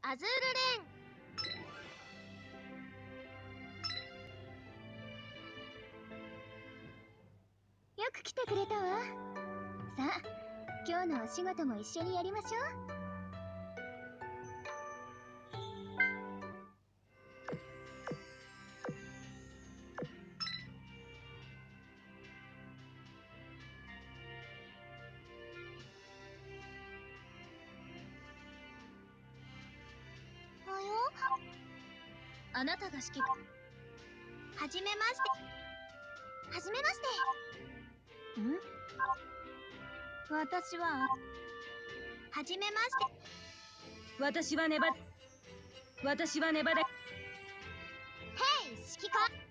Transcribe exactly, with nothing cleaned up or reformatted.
アズールレーン。よく来てくれたわ。さあ、今日のお仕事も一緒にやりましょう。およ。あなたが指揮。はじめまして。はじめまして。ん？私は。はじめまして。 私はネバ。私はネバだ。 ヘイ、指揮官。